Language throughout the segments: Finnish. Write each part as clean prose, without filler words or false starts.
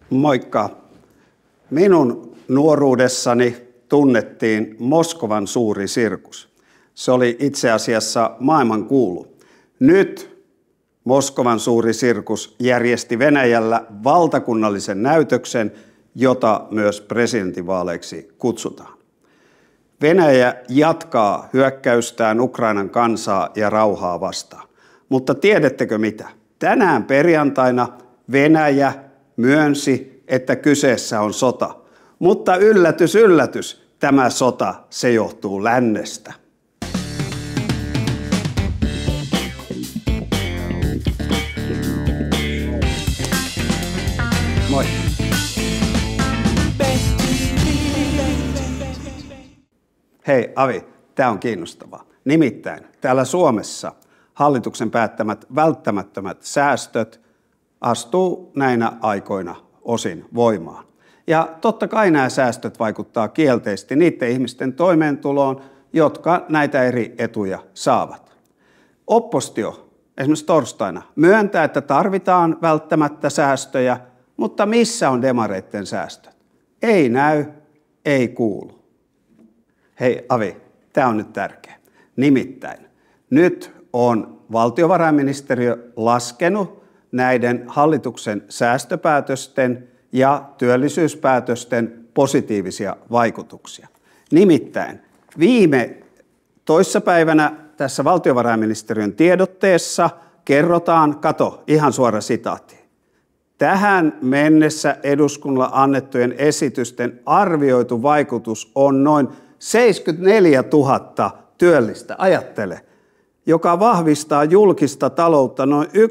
Moikka. Minun nuoruudessani tunnettiin Moskovan suuri sirkus. Se oli itse asiassa maailmankuulu. Nyt Moskovan suuri sirkus järjesti Venäjällä valtakunnallisen näytöksen, jota myös presidentinvaaleiksi kutsutaan. Venäjä jatkaa hyökkäystään Ukrainan kansaa ja rauhaa vastaan. Mutta tiedättekö mitä? Tänään perjantaina Venäjä myönsi, että kyseessä on sota. Mutta yllätys, yllätys, tämä sota, se johtuu lännestä. Moi. Hei Avi, tämä on kiinnostavaa. Nimittäin täällä Suomessa hallituksen päättämät välttämättömät säästöt astuu näinä aikoina osin voimaan. Ja totta kai nämä säästöt vaikuttaa kielteisesti niiden ihmisten toimeentuloon, jotka näitä eri etuja saavat. Oppositio esimerkiksi torstaina myöntää, että tarvitaan välttämättä säästöjä, mutta missä on demareitten säästöt? Ei näy, ei kuulu. Hei Avi, tämä on nyt tärkeä. Nimittäin nyt on valtiovarainministeriö laskenut näiden hallituksen säästöpäätösten ja työllisyyspäätösten positiivisia vaikutuksia. Nimittäin toissapäivänä tässä valtiovarainministeriön tiedotteessa kerrotaan, ihan suora sitaatti, tähän mennessä eduskunnalle annettujen esitysten arvioitu vaikutus on noin 74 000 työllistä, ajattele, joka vahvistaa julkista taloutta noin 1,7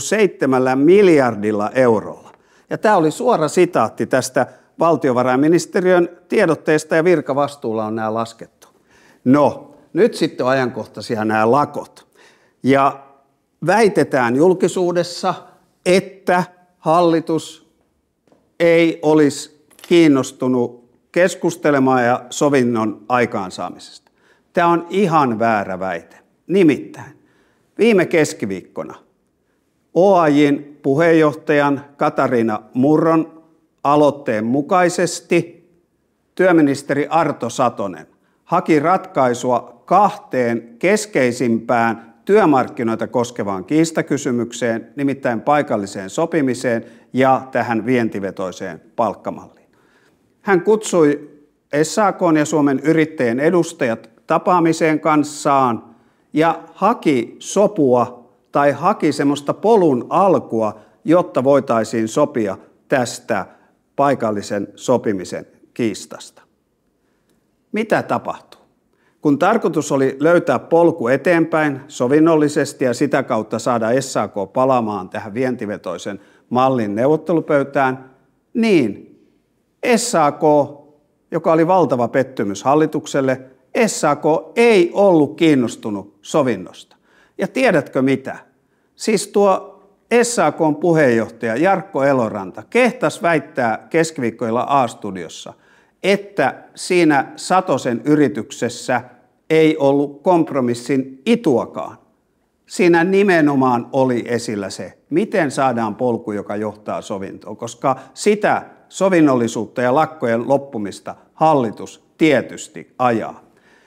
miljardilla eurolla. Ja tämä oli suora sitaatti tästä valtiovarainministeriön tiedotteesta ja virkavastuulla on nämä laskettu. No, nyt sitten on ajankohtaisia nämä lakot. Ja väitetään julkisuudessa, että hallitus ei olisi kiinnostunut keskustelemaan ja sovinnon aikaansaamisesta. Tämä on ihan väärä väite. Nimittäin viime keskiviikkona OAJ:n puheenjohtajan Katariina Murron aloitteen mukaisesti työministeri Arto Satonen haki ratkaisua kahteen keskeisimpään työmarkkinoita koskevaan kiistakysymykseen, nimittäin paikalliseen sopimiseen ja tähän vientivetoiseen palkkamalliin. Hän kutsui SAK:n ja Suomen yrittäjien edustajat tapaamiseen kanssaan ja haki sopua tai haki semmoista polun alkua, jotta voitaisiin sopia tästä paikallisen sopimisen kiistasta. Mitä tapahtuu? Kun tarkoitus oli löytää polku eteenpäin sovinnollisesti ja sitä kautta saada SAK palaamaan tähän vientivetoisen mallin neuvottelupöytään, niin SAK, joka oli valtava pettymys hallitukselle, SAK ei ollut kiinnostunut sovinnosta. Ja tiedätkö mitä? Siis tuo SAK:n puheenjohtaja Jarkko Eloranta kehtasi väittää keskiviikkoilla A-studiossa, että siinä Satosen yrityksessä ei ollut kompromissin ituakaan. Siinä nimenomaan oli esillä se, miten saadaan polku, joka johtaa sovintoon, koska sitä sovinnollisuutta ja lakkojen loppumista hallitus tietysti ajaa.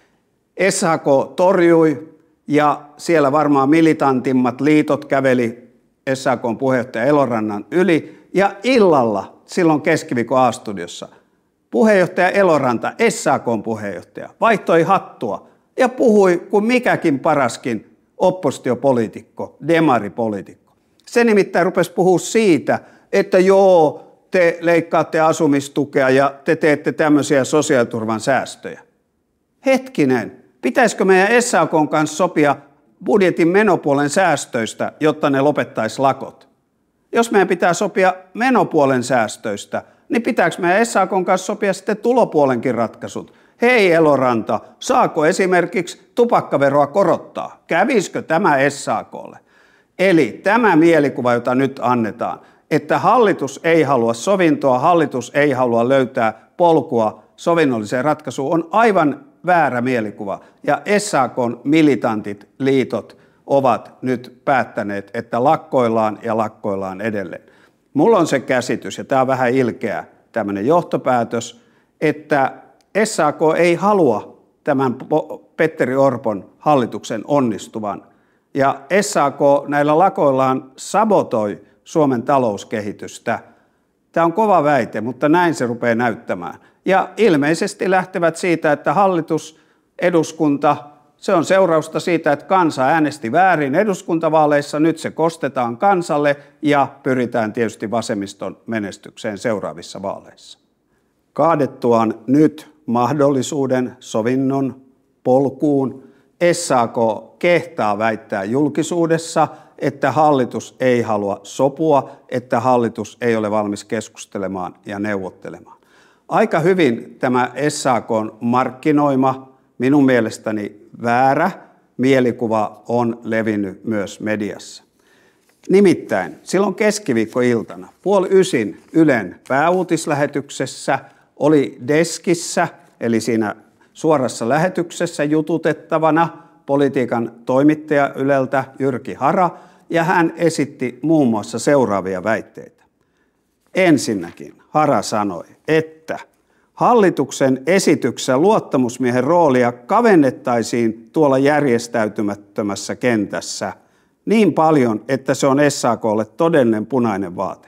SAK torjui ja siellä varmaan militantimmat liitot käveli SAK:n puheenjohtaja Elorannan yli ja illalla silloin keskiviikon A-studiossa puheenjohtaja Eloranta, SAK:n puheenjohtaja, vaihtoi hattua ja puhui kuin mikäkin paraskin oppositiopoliitikko, demaripoliitikko. Se nimittäin rupesi puhua siitä, että joo, te leikkaatte asumistukea ja te teette tämmöisiä sosiaaliturvan säästöjä. Hetkinen, pitäisikö meidän SAK:n kanssa sopia budjetin menopuolen säästöistä, jotta ne lopettaisi lakot? Jos meidän pitää sopia menopuolen säästöistä, niin pitääkö meidän SAK:n kanssa sopia sitten tulopuolenkin ratkaisut? Hei Eloranta, saako esimerkiksi tupakkaveroa korottaa? Kävisikö tämä SAK:lle? Eli tämä mielikuva, jota nyt annetaan, että hallitus ei halua sovintoa, hallitus ei halua löytää polkua sovinnolliseen ratkaisuun, on aivan väärä mielikuva. Ja SAK:n militantit, liitot ovat nyt päättäneet, että lakkoillaan ja lakkoillaan edelleen. Mulla on se käsitys, ja tämä on vähän ilkeä tämmöinen johtopäätös, että SAK ei halua tämän Petteri Orpon hallituksen onnistuvan. Ja SAK näillä lakoillaan sabotoi Suomen talouskehitystä. Tämä on kova väite, mutta näin se rupeaa näyttämään. Ja ilmeisesti lähtevät siitä, että hallitus, eduskunta, se on seurausta siitä, että kansa äänesti väärin eduskuntavaaleissa, nyt se kostetaan kansalle ja pyritään tietysti vasemmiston menestykseen seuraavissa vaaleissa. Kaadettuaan nyt mahdollisuuden sovinnon polkuun, SAK kehtaa väittää julkisuudessa, että hallitus ei halua sopua, että hallitus ei ole valmis keskustelemaan ja neuvottelemaan. Aika hyvin tämä SAK:n markkinoima, minun mielestäni väärä mielikuva on levinnyt myös mediassa. Nimittäin silloin keskiviikkoiltana 8:30 Ylen pääuutislähetyksessä oli deskissä, eli siinä suorassa lähetyksessä jututettavana politiikan toimittaja Yleltä Jyrki Hara, ja hän esitti muun muassa seuraavia väitteitä. Ensinnäkin Hara sanoi, että hallituksen esityksessä luottamusmiehen roolia kavennettaisiin tuolla järjestäytymättömässä kentässä niin paljon, että se on SAK:lle todellinen punainen vaate.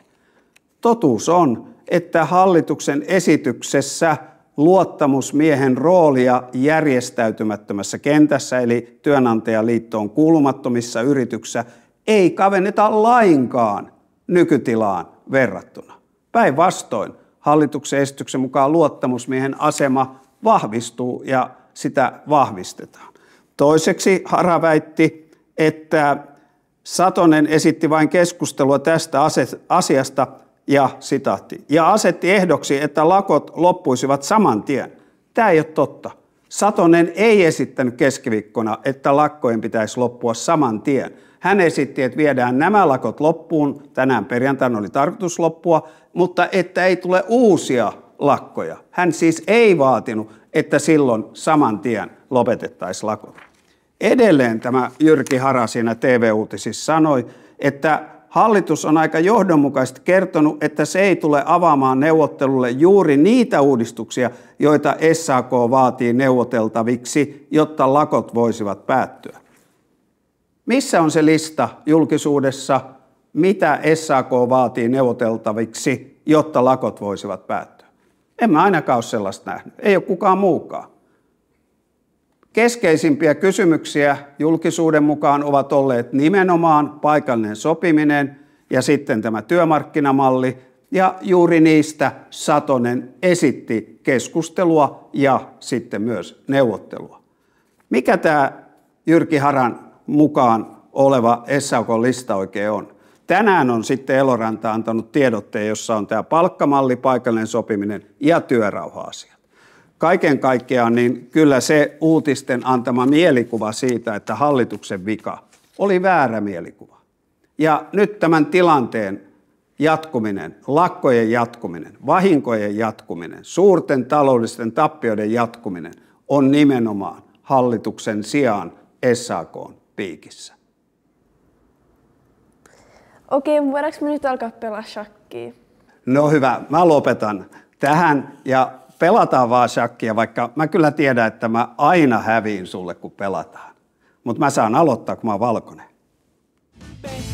Totuus on, että hallituksen esityksessä luottamusmiehen roolia järjestäytymättömässä kentässä, eli työnantajaliittoon kuulumattomissa yrityksissä, ei kavenneta lainkaan nykytilaan verrattuna. Päinvastoin hallituksen esityksen mukaan luottamusmiehen asema vahvistuu ja sitä vahvistetaan. Toiseksi Hara väitti, että Satonen esitti vain keskustelua tästä asiasta ja sitaatti, ja asetti ehdoksi, että lakot loppuisivat saman tien. Tämä ei ole totta. Satonen ei esittänyt keskiviikkona, että lakkojen pitäisi loppua saman tien. Hän esitti, että viedään nämä lakot loppuun, tänään perjantaina oli tarkoitus loppua, mutta että ei tule uusia lakkoja. Hän siis ei vaatinut, että silloin saman tien lopetettaisiin lakot. Edelleen tämä Jyrki Hara siinä TV-uutisissa sanoi, että hallitus on aika johdonmukaisesti kertonut, että se ei tule avaamaan neuvottelulle juuri niitä uudistuksia, joita SAK vaatii neuvoteltaviksi, jotta lakot voisivat päättyä. Missä on se lista julkisuudessa, mitä SAK vaatii neuvoteltaviksi, jotta lakot voisivat päättyä? En mä ainakaan ole sellaista nähnyt. Ei ole kukaan muukaan. Keskeisimpiä kysymyksiä julkisuuden mukaan ovat olleet nimenomaan paikallinen sopiminen ja sitten tämä työmarkkinamalli, ja juuri niistä Satonen esitti keskustelua ja sitten myös neuvottelua. Mikä tämä Jyrki Haran mukaan oleva SAK-lista oikein on? Tänään on sitten Eloranta antanut tiedotteen, jossa on tämä palkkamalli, paikallinen sopiminen ja työrauha-asia. Kaiken kaikkiaan niin kyllä se uutisten antama mielikuva siitä, että hallituksen vika oli väärä mielikuva. Ja nyt tämän tilanteen jatkuminen, lakkojen jatkuminen, vahinkojen jatkuminen, suurten taloudellisten tappioiden jatkuminen on nimenomaan hallituksen sijaan SAK:n piikissä. Okei, voidaanko me nyt alkaa pelaa shakkia? No hyvä, mä lopetan tähän ja pelataan vaan shakkia, vaikka mä kyllä tiedän, että mä aina häviin sulle, kun pelataan. Mutta mä saan aloittaa, kun mä oon valkoinen.